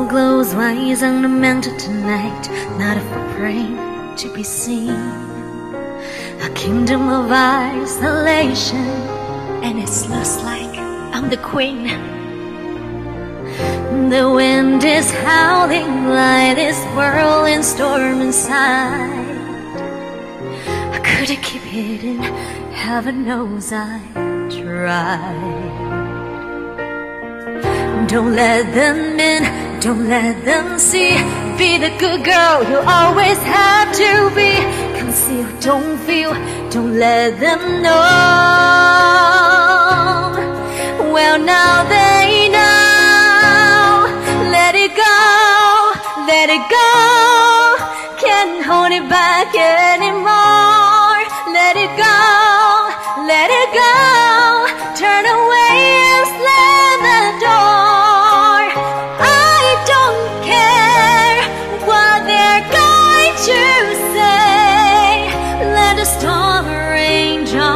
So close, why isn't meant tonight? Not afraid to be seen. A kingdom of isolation, and it looks like I'm the queen. The wind is howling like this whirling storm inside. I couldn't keep it in, heaven knows I tried. Don't let them in, don't let them see. Be the good girl you always have to be. Conceal, don't feel, don't let them know. Well, now they know. Let it go, let it go. Can't hold it back anymore. Let it go, let it go. Turn away and slam the door. I don't care what they're going to say. Let the storm rage on.